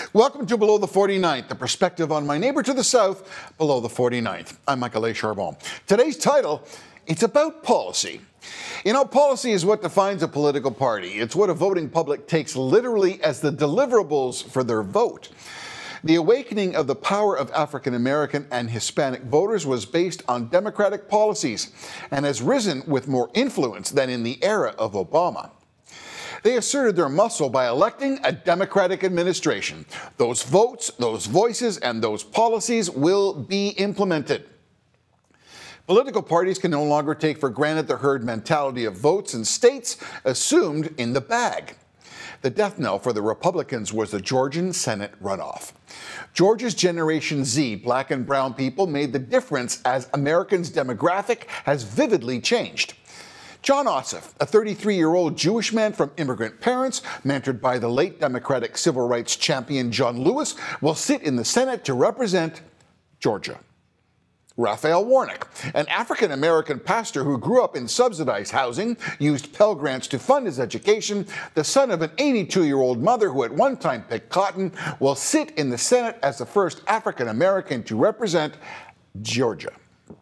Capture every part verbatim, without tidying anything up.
Welcome to Below the forty-ninth, the perspective on my neighbor to the south, below the forty-ninth. I'm Michael Charbon. Today's title, it's about policy. You know, policy is what defines a political party. It's what a voting public takes literally as the deliverables for their vote. The awakening of the power of African American and Hispanic voters was based on democratic policies and has risen with more influence than in the era of Obama. They asserted their muscle by electing a Democratic administration. Those votes, those voices, and those policies will be implemented. Political parties can no longer take for granted the herd mentality of votes in states assumed in the bag. The death knell for the Republicans was the Georgian Senate runoff. Georgia's Generation Z, black and brown people, made the difference as Americans' demographic has vividly changed. John Ossoff, a thirty-three-year-old Jewish man from immigrant parents, mentored by the late Democratic civil rights champion John Lewis, will sit in the Senate to represent Georgia. Raphael Warnock, an African-American pastor who grew up in subsidized housing, used Pell Grants to fund his education, the son of an eighty-two-year-old mother who at one time picked cotton, will sit in the Senate as the first African-American to represent Georgia.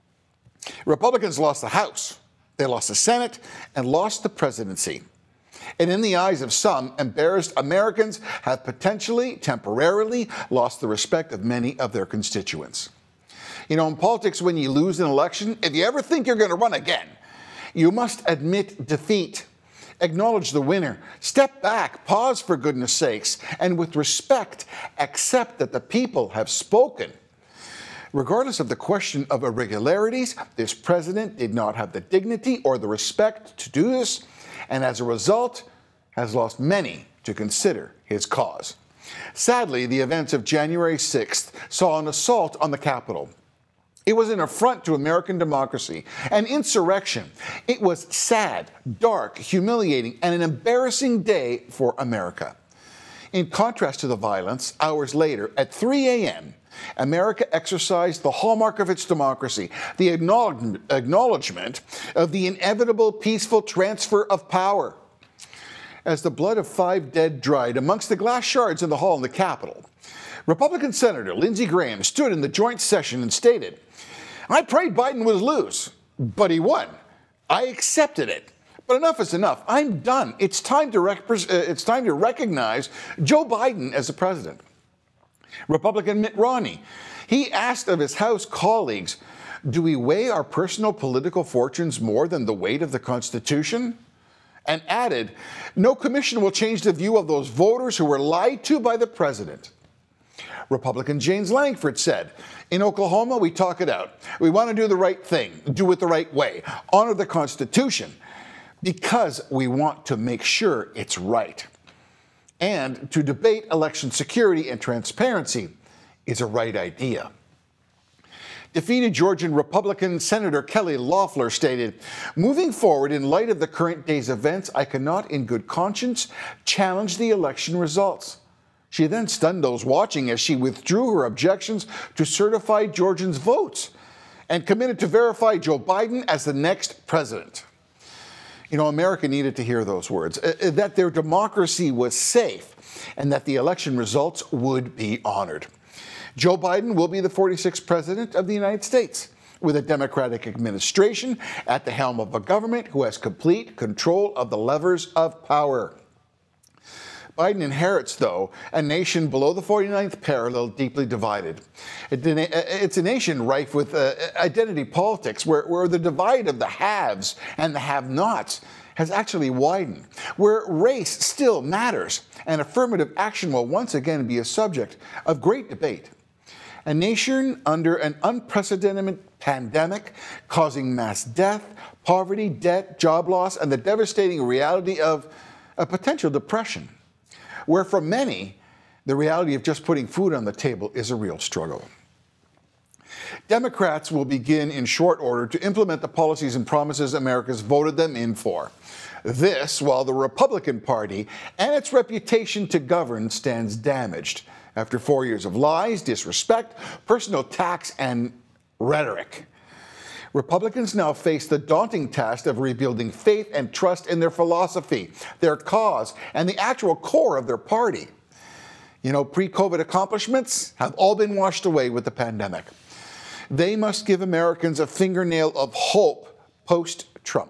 Republicans lost the House. They lost the Senate and lost the presidency. And in the eyes of some, embarrassed Americans have potentially, temporarily, lost the respect of many of their constituents. You know, in politics, when you lose an election, if you ever think you're going to run again, you must admit defeat, acknowledge the winner, step back, pause for goodness sakes, and with respect, accept that the people have spoken. Regardless of the question of irregularities, this president did not have the dignity or the respect to do this, and as a result, has lost many to consider his cause. Sadly, the events of January sixth saw an assault on the Capitol. It was an affront to American democracy, an insurrection. It was sad, dark, humiliating, and an embarrassing day for America. In contrast to the violence, hours later, at three a m, America exercised the hallmark of its democracy, the acknowledgement of the inevitable peaceful transfer of power. As the blood of five dead dried amongst the glass shards in the hall in the Capitol, Republican Senator Lindsey Graham stood in the joint session and stated, "I prayed Biden would lose, but he won. I accepted it. But enough is enough. I'm done. It's time to, rec- it's time to recognize Joe Biden as the president." Republican Mitt Romney, he asked of his House colleagues, "Do we weigh our personal political fortunes more than the weight of the Constitution?" And added, "No commission will change the view of those voters who were lied to by the president." Republican James Langford said, "In Oklahoma, we talk it out. We want to do the right thing, do it the right way, honor the Constitution, because we want to make sure it's right. And to debate election security and transparency is a right idea." Defeated Georgian Republican Senator Kelly Loeffler stated, "Moving forward in light of the current day's events, I cannot in good conscience challenge the election results." She then stunned those watching as she withdrew her objections to certified Georgians' votes and committed to verify Joe Biden as the next president. You know, America needed to hear those words, uh, that their democracy was safe and that the election results would be honored. Joe Biden will be the forty-sixth president of the United States, with a Democratic administration at the helm of a government who has complete control of the levers of power. Biden inherits, though, a nation below the forty-ninth parallel, deeply divided. It's a nation rife with uh, identity politics, where, where the divide of the haves and the have-nots has actually widened, where race still matters, and affirmative action will once again be a subject of great debate. A nation under an unprecedented pandemic causing mass death, poverty, debt, job loss, and the devastating reality of a potential depression, where for many, the reality of just putting food on the table is a real struggle. Democrats will begin in short order to implement the policies and promises America's voted them in for. This, while the Republican Party and its reputation to govern stands damaged after four years of lies, disrespect, personal attacks, and rhetoric. Republicans now face the daunting task of rebuilding faith and trust in their philosophy, their cause, and the actual core of their party. You know, pre-COVID accomplishments have all been washed away with the pandemic. They must give Americans a fingernail of hope post-Trump.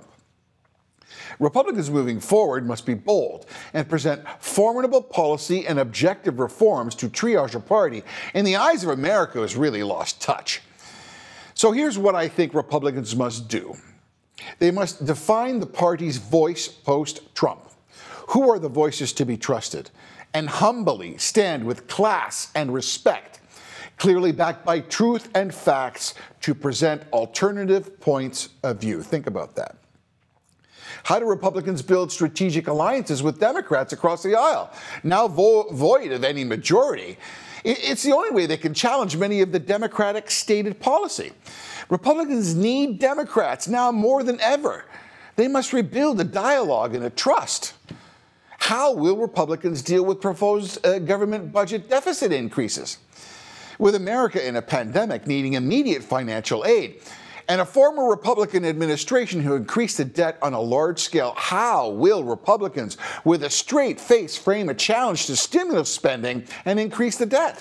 Republicans moving forward must be bold and present formidable policy and objective reforms to triage a party in the eyes of America who has really lost touch. So here's what I think Republicans must do. They must define the party's voice post-Trump. Who are the voices to be trusted? And humbly stand with class and respect, clearly backed by truth and facts, to present alternative points of view. Think about that. How do Republicans build strategic alliances with Democrats across the aisle, now vo- void of any majority? It's the only way they can challenge many of the Democratic stated policy. Republicans need Democrats now more than ever. They must rebuild a dialogue and a trust. How will Republicans deal with proposed uh, government budget deficit increases? With America in a pandemic needing immediate financial aid, and a former Republican administration who increased the debt on a large scale, how will Republicans with a straight face frame a challenge to stimulus spending and increase the debt?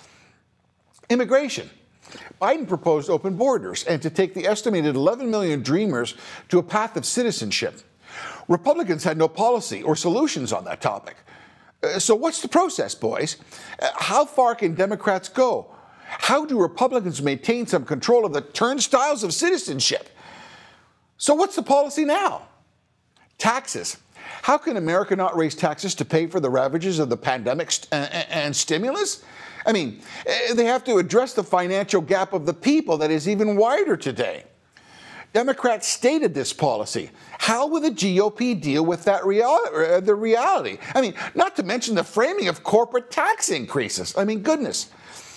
Immigration. Biden proposed open borders and to take the estimated eleven million dreamers to a path of citizenship. Republicans had no policy or solutions on that topic. Uh, so what's the process, boys? Uh, how far can Democrats go? How do Republicans maintain some control of the turnstiles of citizenship? So what's the policy now? Taxes. How can America not raise taxes to pay for the ravages of the pandemic st- and, and stimulus? I mean, they have to address the financial gap of the people that is even wider today. Democrats stated this policy. How will the G O P deal with that real- the reality? I mean, not to mention the framing of corporate tax increases. I mean, goodness.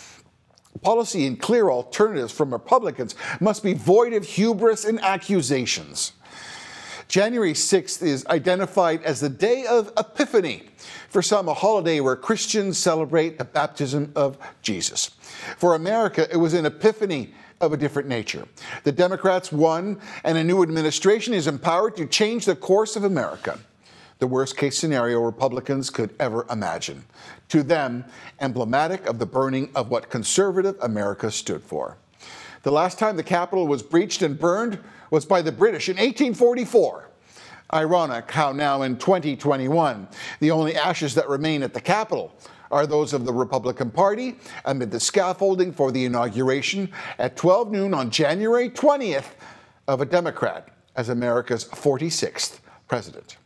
Policy and clear alternatives from Republicans must be void of hubris and accusations. January sixth is identified as the Day of Epiphany, for some a holiday where Christians celebrate the baptism of Jesus. For America, it was an epiphany of a different nature. The Democrats won, and a new administration is empowered to change the course of America. The worst-case scenario Republicans could ever imagine. To them, emblematic of the burning of what conservative America stood for. The last time the Capitol was breached and burned was by the British in eighteen forty-four. Ironic how now in twenty twenty-one, the only ashes that remain at the Capitol are those of the Republican Party amid the scaffolding for the inauguration at twelve noon on January twentieth of a Democrat as America's forty-sixth president.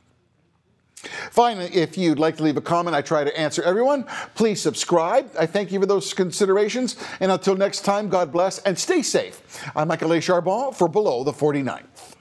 Finally, if you'd like to leave a comment, I try to answer everyone. Please subscribe. I thank you for those considerations. And until next time, God bless and stay safe. I'm Michael Charbon for Below the forty-ninth.